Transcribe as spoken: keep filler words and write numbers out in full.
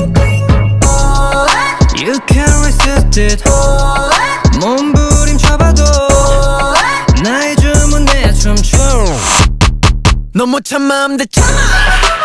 You can't resist it. 몸부림쳐봐도 나의 춤은 내 춤춰. 넌 못 참아 I'm the champ.